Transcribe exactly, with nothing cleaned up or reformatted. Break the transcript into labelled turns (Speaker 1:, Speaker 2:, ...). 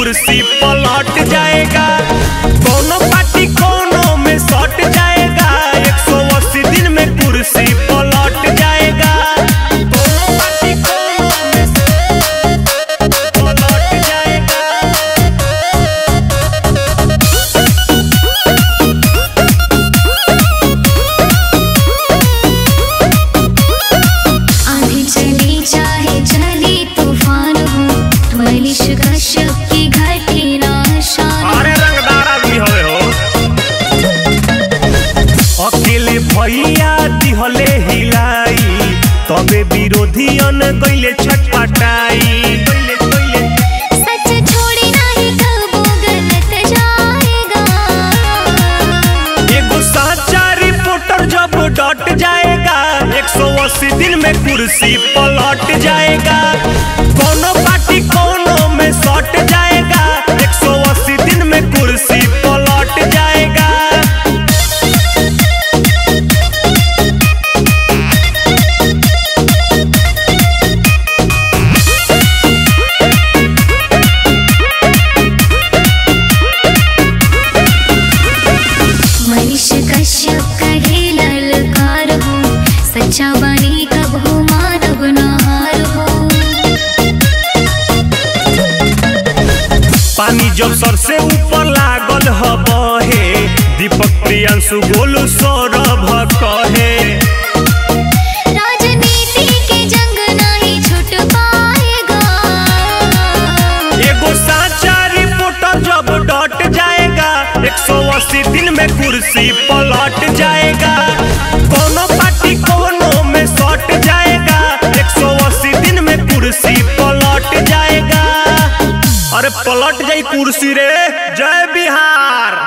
Speaker 1: कुर्सी पलट जाएगा। कोनो पार्टी कोनो में सट जाएगा। एक सौ अस्सी दिन में कुर्सी पलट जाएगा। कोनो पार्टी कोनो में पलट जाएगा।
Speaker 2: आंधी चली चाहे चली तूफान हो, मनीष कश्यप की घटी ना शान।
Speaker 1: अरे रंगदार आदमी हवे हो। अकेले भैया दिहले हिलाई, तबे विरोधियन गइले छटपटाई।
Speaker 2: सच छोड़ी नहीं कबो गलत जाएगा।
Speaker 1: एगो साचा रिपोर्टर जब डट जाएगा। एक सौ अस्सी दिन में कुर्सी पलट जाएगा। कोनो पार्टी कोनो में सट जाएगा। एक सौ अस्सी दिन में कुर्सी पलट जाएगा।
Speaker 2: मनीष कश्यप कहे ललकार हो, सच्चा बनी कब हो मानव नहार हो।
Speaker 1: पानी जब सर से ऊपर लागल हबहे, दीपक प्रियांशु गोलू सौरभ कहे।
Speaker 2: राजनीति के जंग नहीं छूट पाएगा।
Speaker 1: एगो साचा रिपोर्टर जब डट जाएगा। एक सौ अस्सी दिन में कुर्सी पलट जाएगा। कोनो पार्टी कोनो में सट जाएगा। एक सौ अस्सी दिन में कुर्सी पलट जाएगा। अरे पलट जाई कुर्सी रे। जय